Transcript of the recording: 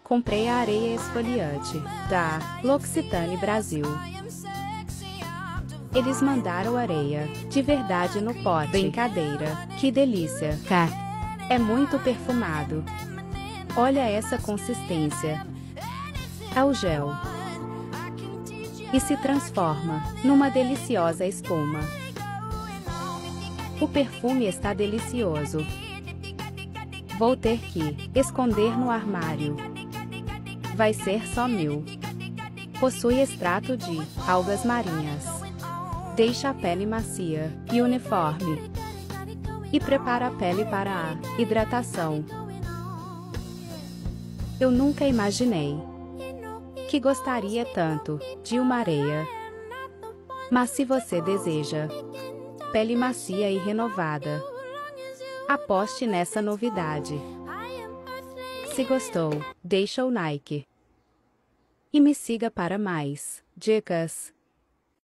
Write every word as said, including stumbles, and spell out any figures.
Comprei a areia esfoliante da L'Occitane Brasil. Eles mandaram areia de verdade no pote. Brincadeira, que delícia. Cá. É muito perfumado. Olha essa consistência. É o gel. E se transforma numa deliciosa espuma. O perfume está delicioso. Vou ter que esconder no armário. Vai ser só meu. Possui extrato de algas marinhas. Deixa a pele macia e uniforme. E prepara a pele para a hidratação. Eu nunca imaginei que gostaria tanto de uma areia. Mas se você deseja pele macia e renovada, aposte nessa novidade. Se gostou, deixa o like. E me siga para mais dicas.